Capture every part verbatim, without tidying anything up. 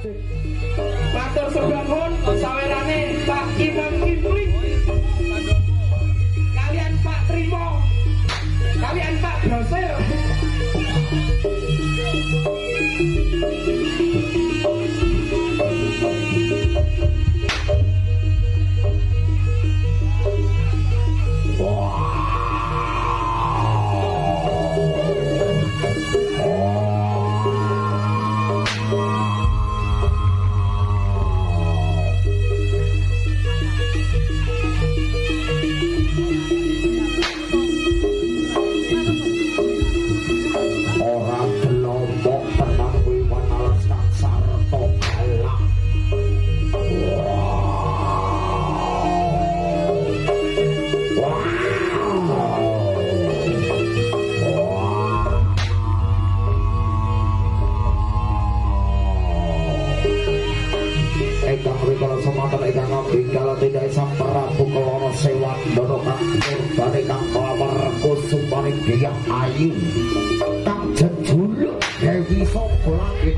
Matur sebangun sawerane Pak Imam Kipling kalian Pak Trimo kalian Pak Grosir. Kalau tidak sang Prabu Keloro Sewan Dono kang kurbane kang klamar kusumane dia ayu kang jejuluk Dewi saka langit.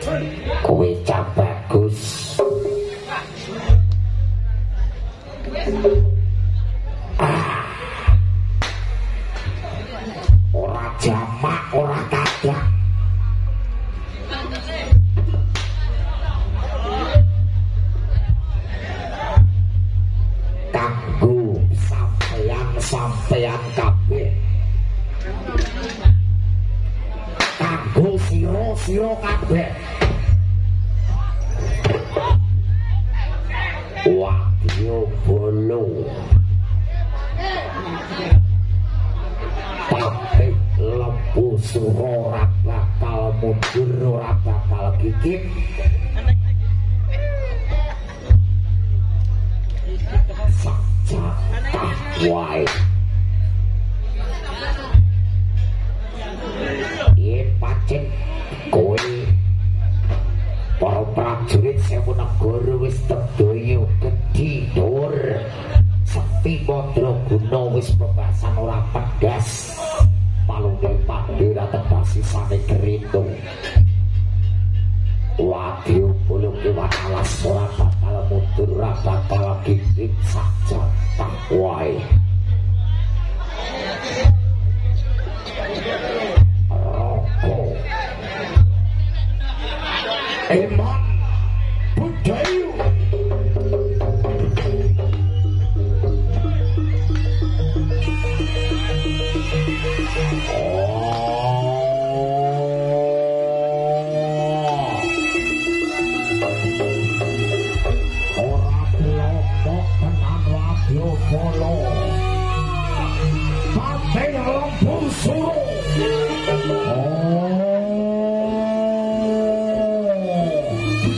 kowe cah bagus. Ah. Ora jamak, ora kadang. Kanggo sampeyan-sampeyan kabeh. Kanggo sira-sira kabeh. Wadya bolo. Tapi lembu suro ora bakal mundur, ora bakal gigit. Saja wae. Yen pancen kowe para prajurit sewu negara wis tedaya gedhi dhuwur. Sepi Mandraguna wis bebasan ora pedas. Palunge pandhe ra tebasi sane keritung. Wadya bolo kewalas ora bakal mundur, ora bakal gigit saja tak wae. Roko Eman Budayu Polo Partai Lampung Suro. Oh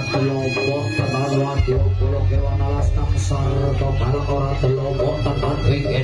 delobok tenan wadya kula kewan alas kangsar to bareng ora delobok tenan iki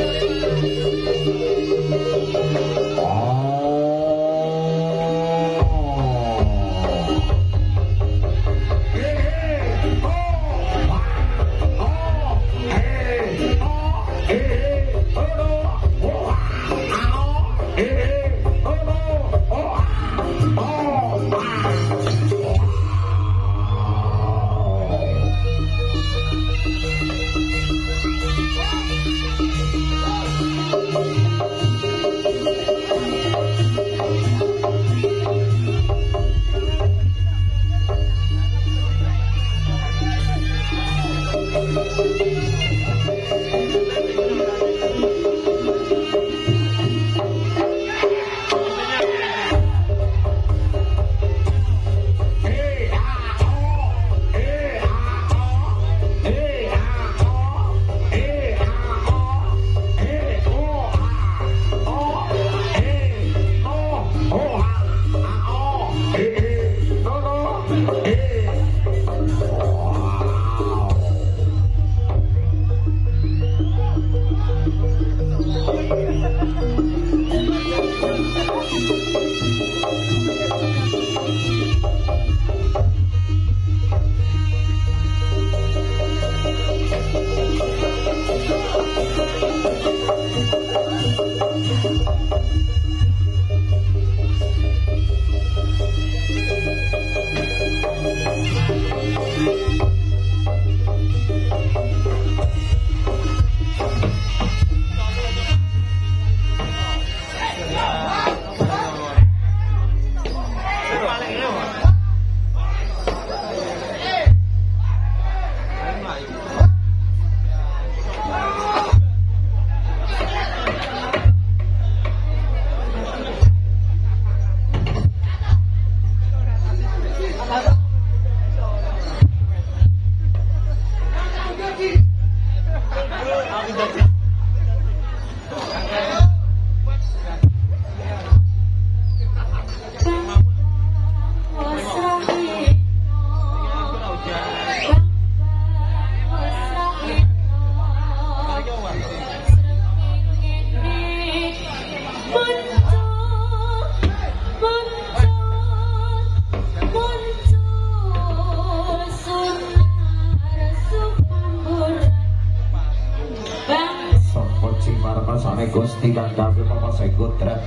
Gusti kang kabeh Bapak Sekutret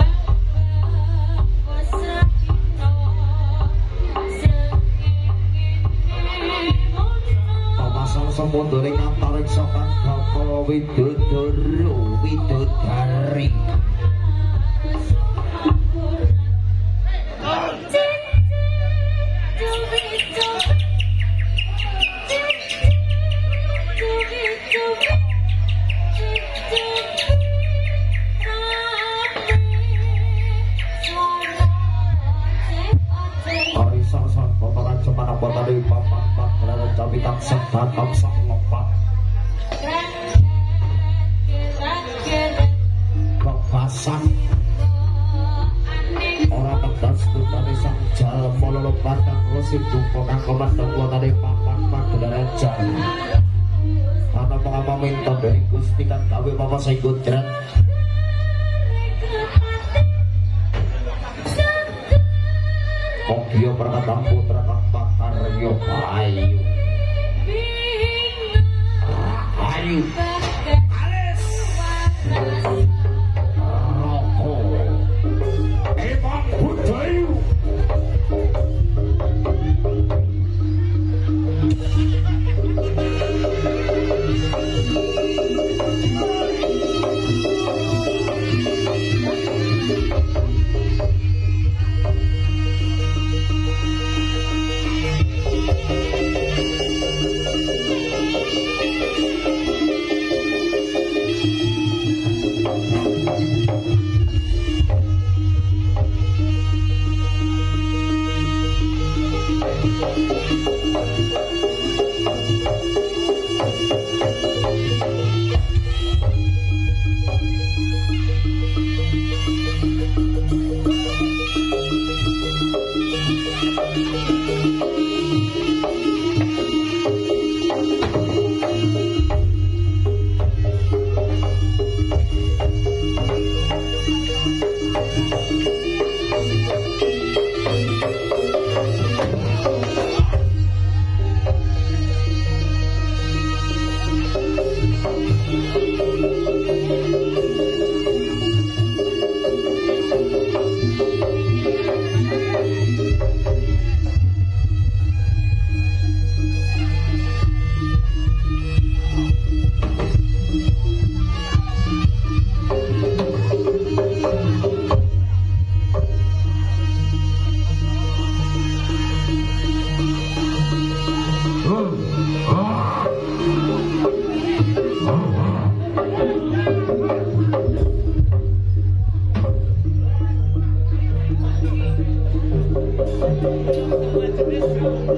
Pamasang semundure kantaring sokan Bapak Widodoro Widodari dari papan papan cabi tak sedatang sang lepak kebasan orang tegas dari sang jalan mololo batang rusik jumpo kang komandang dari papan papan dari jalan karena mengapa minta dari Gusti kan kawe Bapak Sekutret Kokio perkataan putra kang Aryo ayu ayu alis roko emang budayu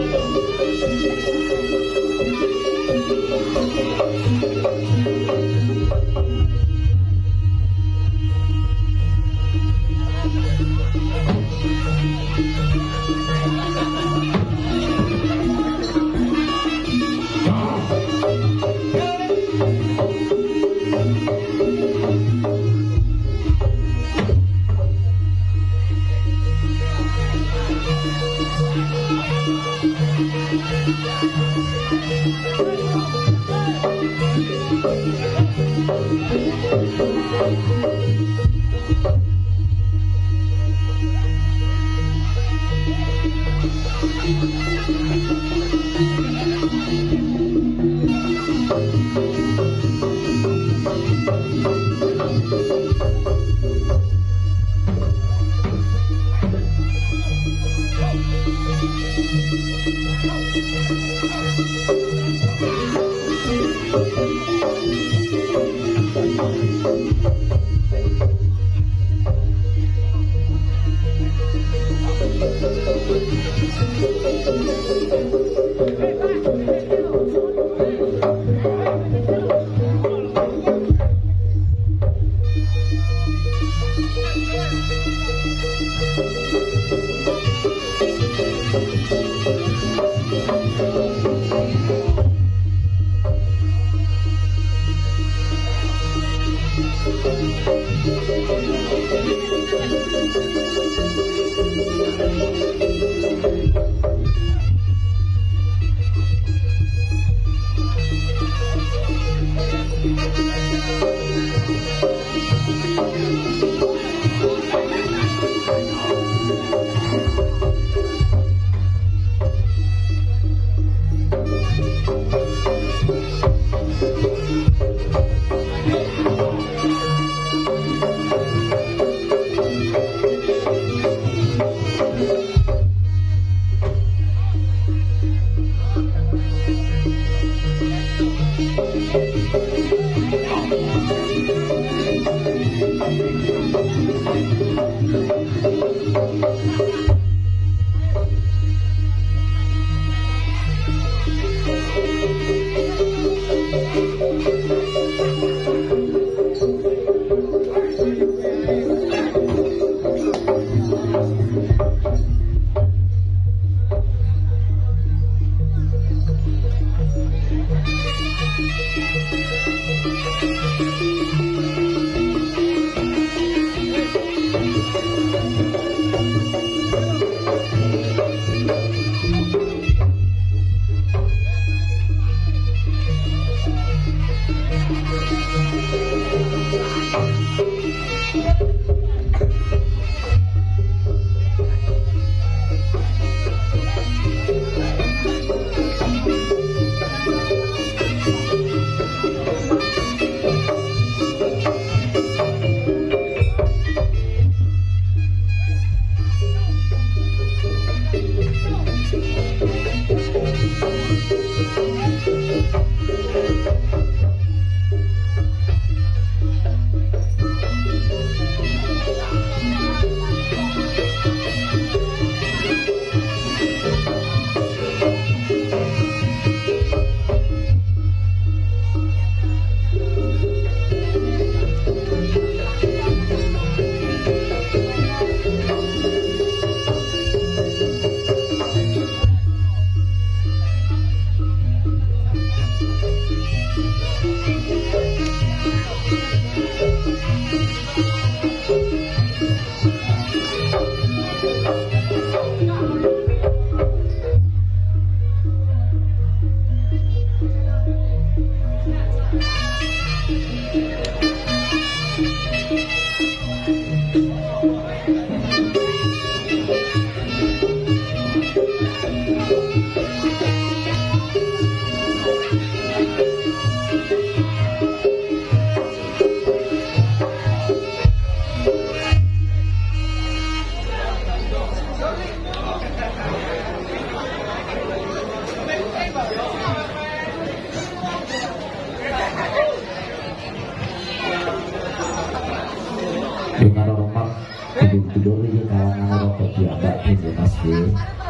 dengan hormat tidur-tidur ini kalangan rokok diabak ini pasti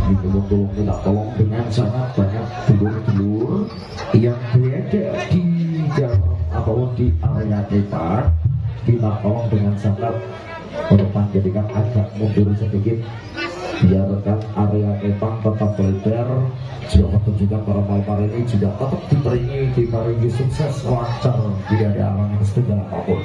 ditolong minta tolong dengan sangat banyak dulur-dulur yang berada di dalam atau di area kita. Minta tolong dengan sangat berdepan, jadikan agak mundur sedikit biarkan area kepang tetap lebar. Juga pertunjukan para palpar ini juga tetap diberi diberi sukses lancar, tidak ada halangan segala apapun.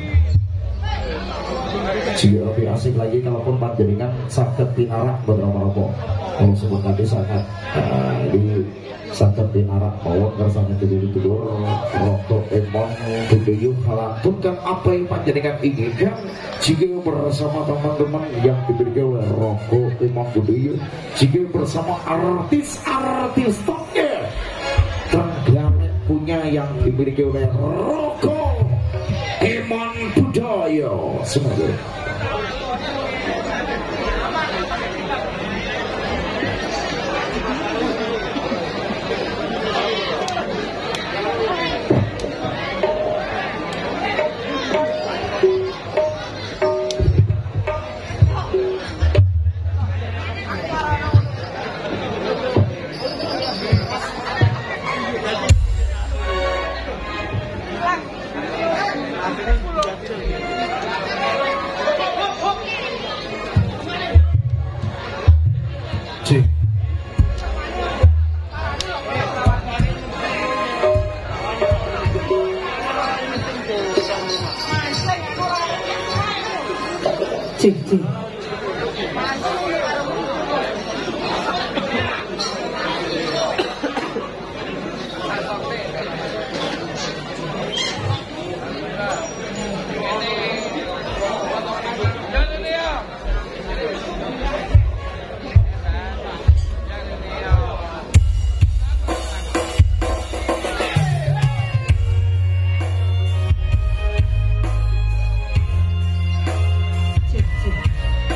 Jika lebih asik lagi kalaupun panjenengan sakit pinarak beberapa rokok, kalau sebut tadi sangat uh, ini sakit pinarak bahwa kersane tidur-tidur rokok emang budaya halantunkan apa yang panjenengan inginkan. Jika bersama teman-teman yang diberikan oleh rokok emang budaya, jika bersama artis-artis toknya dan punya yang dimiliki oleh rokok Iman Budaya, semoga cik cik cik cik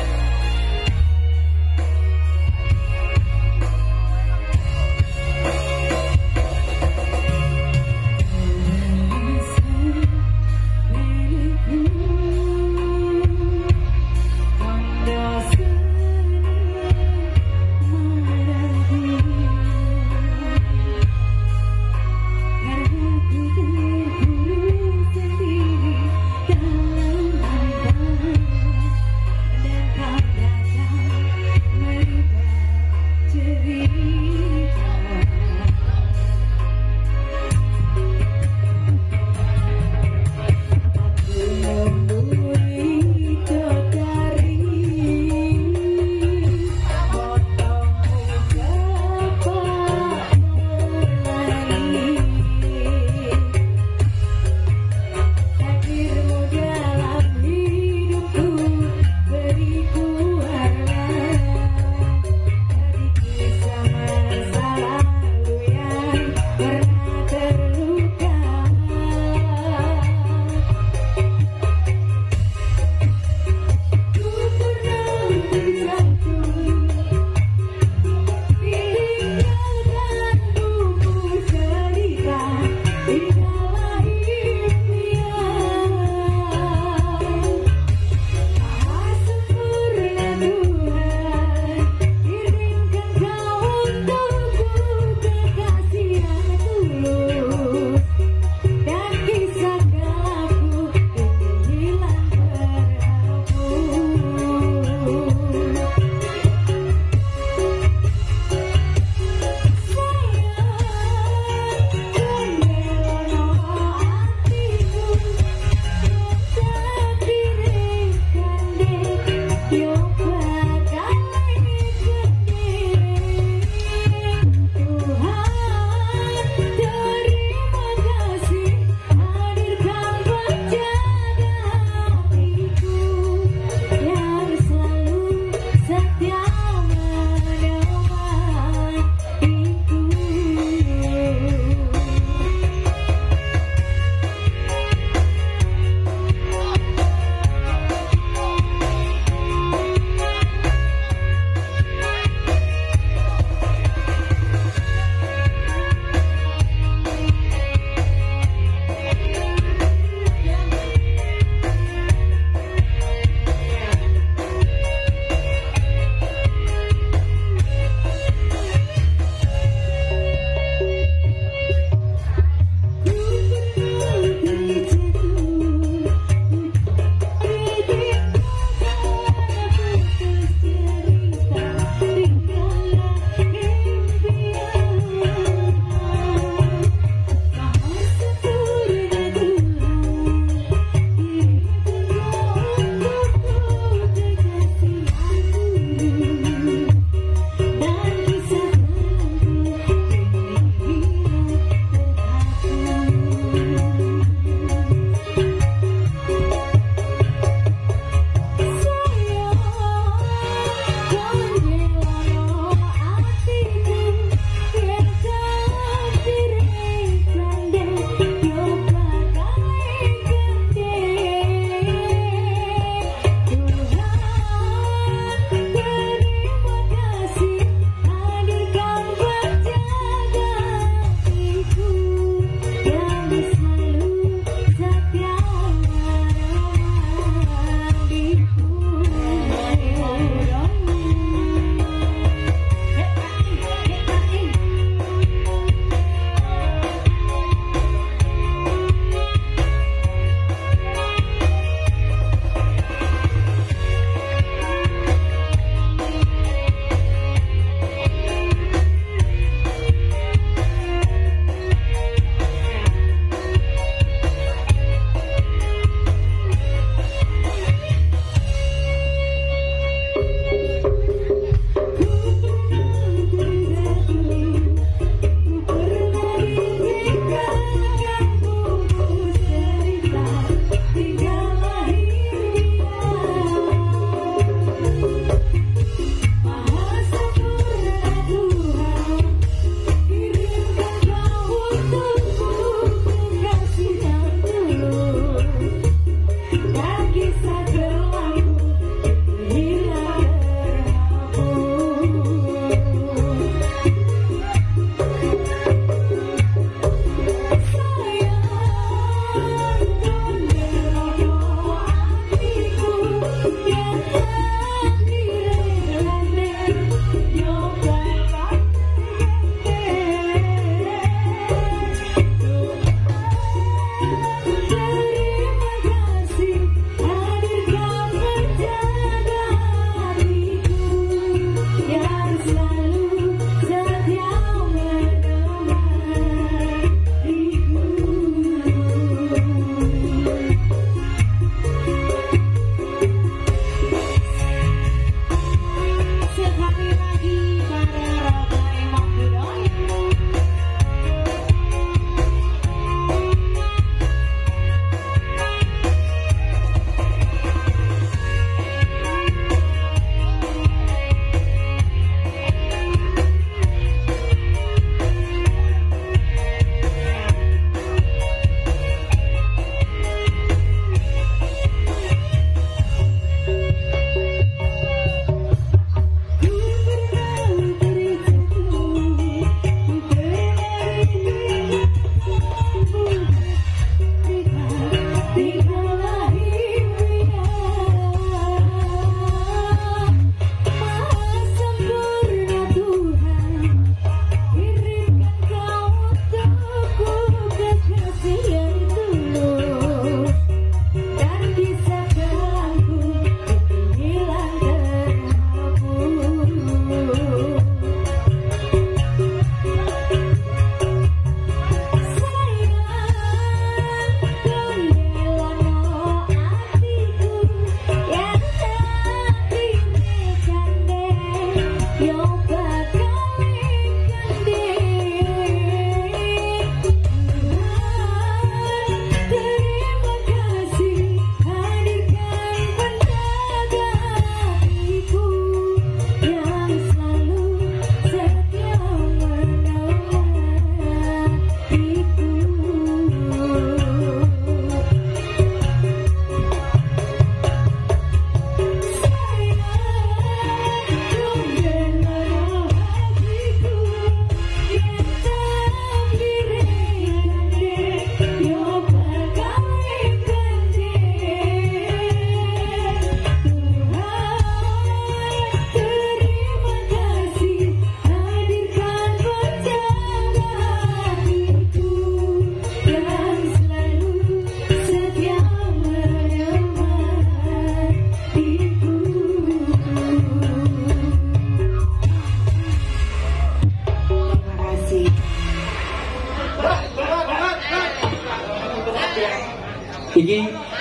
Iki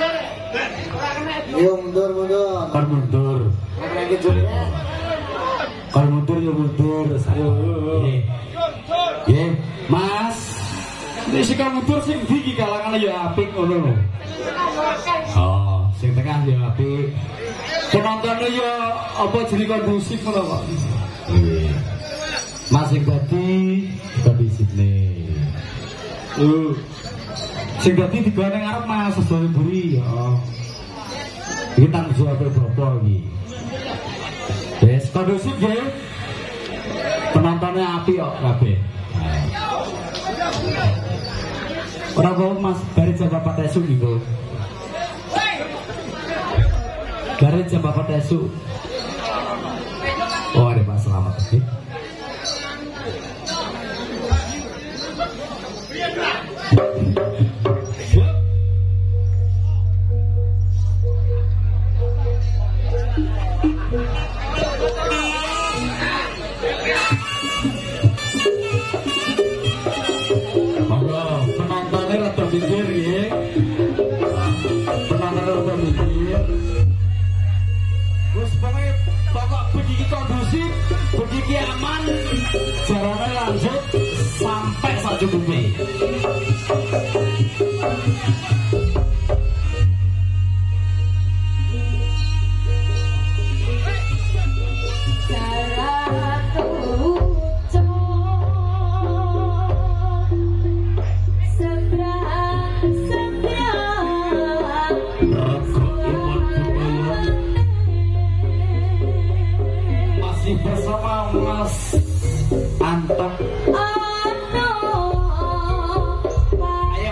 Yo mundur mundur. kon mundur. Lagi jurnya. Kon mundur yo mundur. Ayo. Nggih, Mas. Nek sing mundur sing ndi iki kalangane yo apik ngono lho. Oh, sing tengah yo apik. Penontonnya yo apa jadi kondusif ngono kok. Mas sing dadi kondusif nih. Uh. Sing dadi digone ngarep Mas sedaya mburi ya. Iki tanggung jawab bapak iki. Wes kondusif nggih. Penontonnya apik kok kabeh. Ora kok Mas dari jam bapak tesu gitu. Dari jam bapak tesu. Oh ada Pak selamat sih. Penontonnya rada mikir ya. Penontonnya rada mikir. Terus pokoknya pokok begini kondusif, begini aman, jalannya lanjut sampai secukupnya. Bersama Mas Anton. Ayo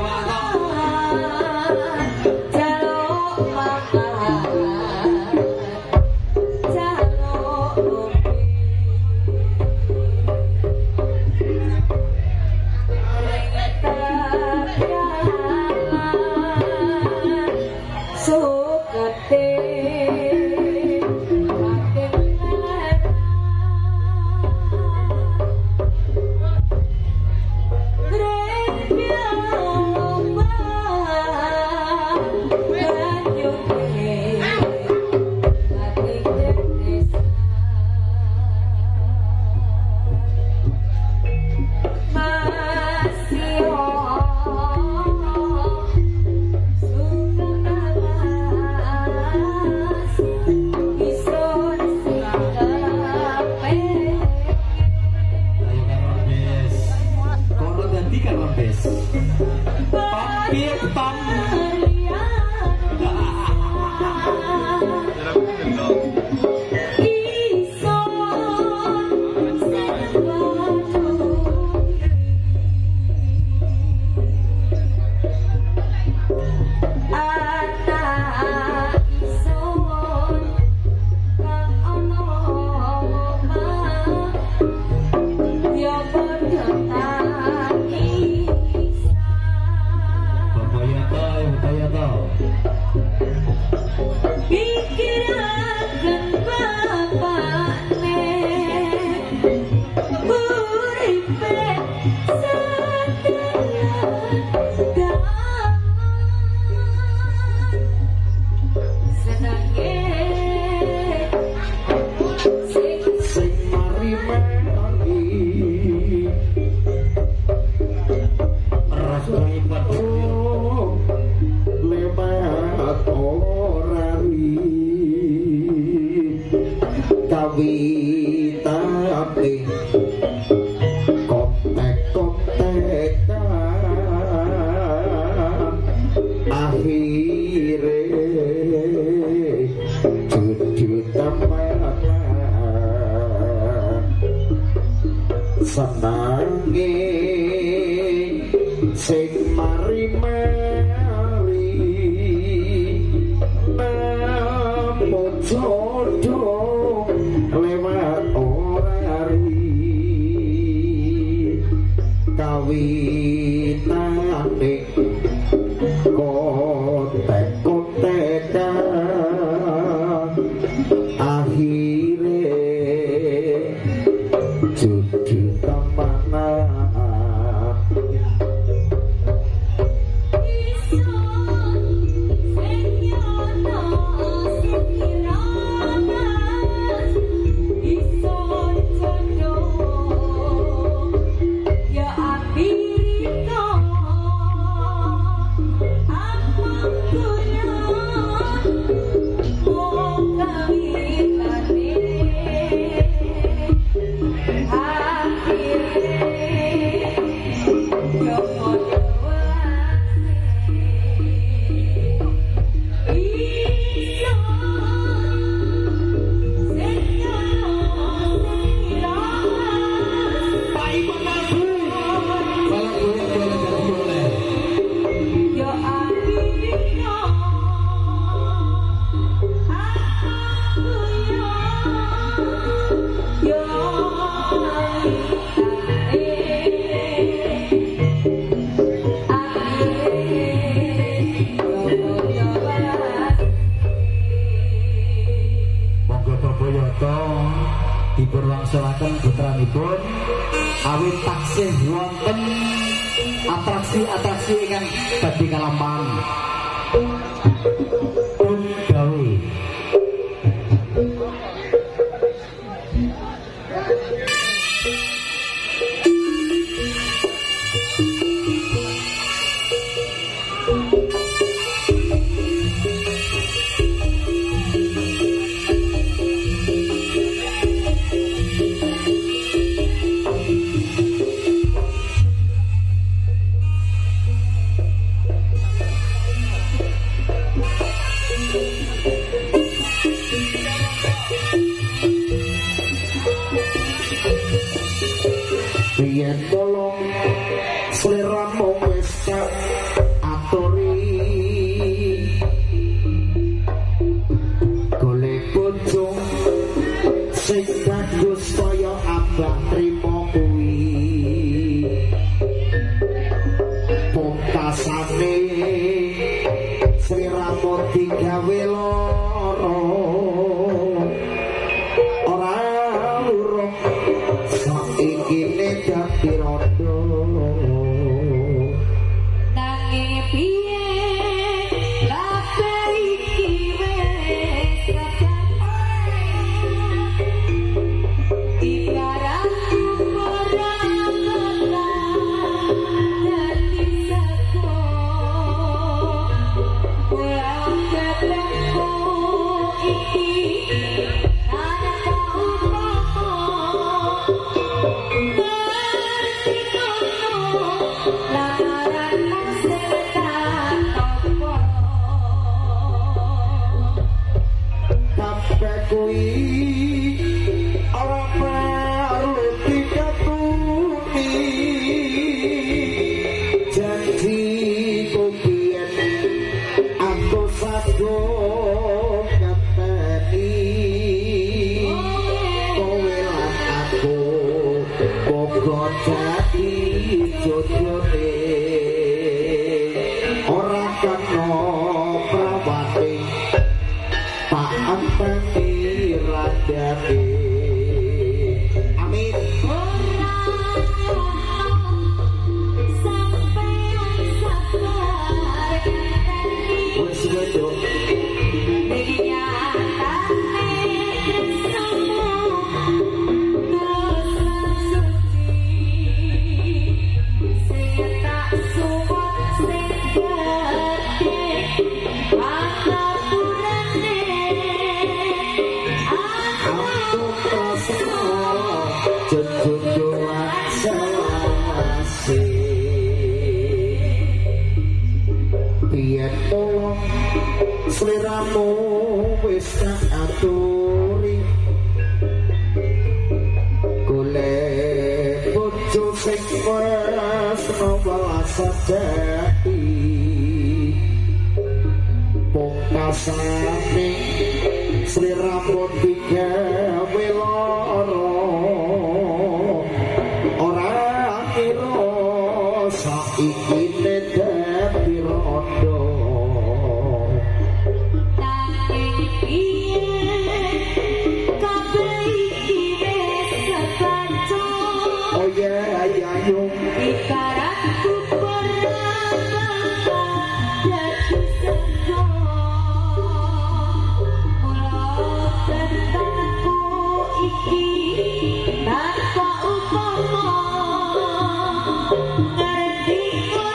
taksih wonten atraksi-atraksi ingkang badhe kalampahan pun gawe yen tolong sliramu wis tak aturi golek bojo sing bagus kaya abang trimo kuwi pungkasane sliramu digawe lara ora urung saiki dadi rondo nanging piye kabeh iki wis ibarat ora dadi sego ora ketemu iki ana ora kena prawate tak ampeni radane amin sampeyan sabar wis wedok sliramu wis tak aturi golek bojo sing wis welas jati pungkasane sliramu digawe lara ora kira saiki dadi rondo ibaratku pernah jadi sego mulo tentangku iki tanpa upama ngerti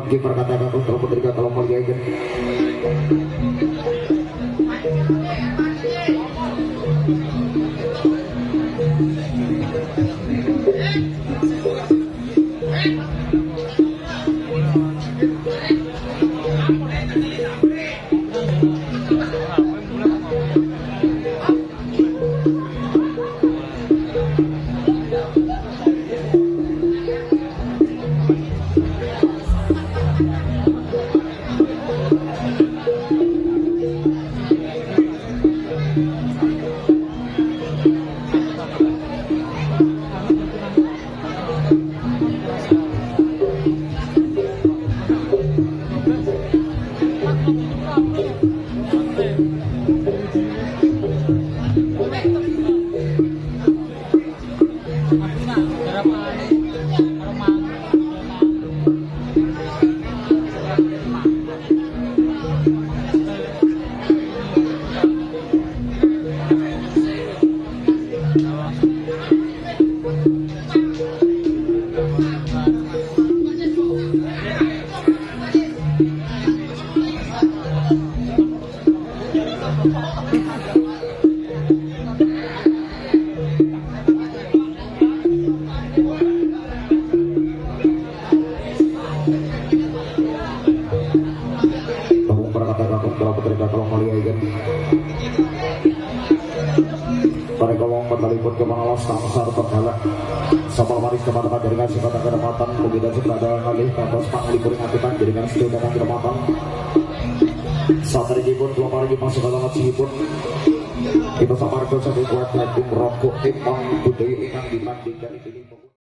kiper katakan untuk putri kalau mau lihat Sangsar tergalak Sapal maris kemana jaringan sikata kedapatan Kemudian sikata ngalih Katos panglipur ingatikan jaringan setia dan kedapatan Saat hari jibun dua hari masuk ke dalam jibun Kita samar ke satu kuat Rokok timang budaya inang dibandingkan